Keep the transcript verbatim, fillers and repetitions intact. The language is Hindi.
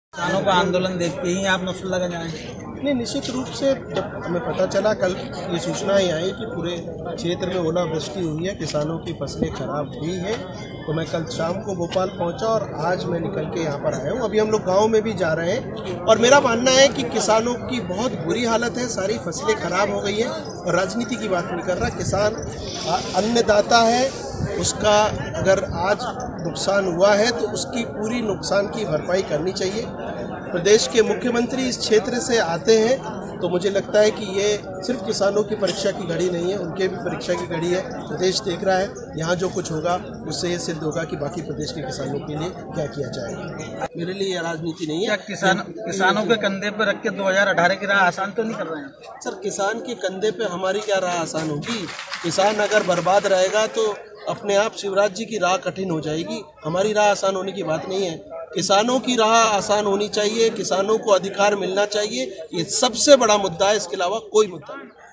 किसानों का आंदोलन देख के ही आप नौशुल्ला का जाएं? नहीं, निश्चित रूप से जब हमें पता चला, कल ये सूचना ही आई कि पूरे क्षेत्र में ओलावृष्टि हुई है, किसानों की फसलें खराब हुई है, तो मैं कल शाम को भोपाल पहुंचा और आज मैं निकल के यहाँ पर आया हूँ। अभी हम लोग गांव में भी जा रहे हैं और मेरा मानना है कि किसानों की बहुत बुरी हालत है, सारी फसलें खराब हो गई है। और राजनीति की बात नहीं कर रहा, किसान अन्नदाता है, उसका अगर आज नुकसान हुआ है तो उसकी पूरी नुकसान की भरपाई करनी चाहिए। प्रदेश के मुख्यमंत्री इस क्षेत्र से आते हैं तो मुझे लगता है कि ये सिर्फ किसानों की परीक्षा की घड़ी नहीं है, उनके भी परीक्षा की घड़ी है। प्रदेश देख रहा है, यहाँ जो कुछ होगा उससे ये सिद्ध होगा कि बाकी प्रदेश के किसानों के लिए क्या किया जाएगा। मेरे लिए ये राजनीति नहीं है। क्या किसान किसानों के कंधे पर रख के दो हज़ार अठारह की राह आसान तो नहीं कर रहे हैं? सर, किसान के कंधे पे हमारी क्या राह आसान होगी? किसान अगर बर्बाद रहेगा तो अपने आप शिवराज जी की राह कठिन हो जाएगी। हमारी राह आसान होने की बात नहीं है, किसानों की राह आसान होनी चाहिए, किसानों को अधिकार मिलना चाहिए। ये सबसे बड़ा मुद्दा है, इसके अलावा कोई मुद्दा नहीं।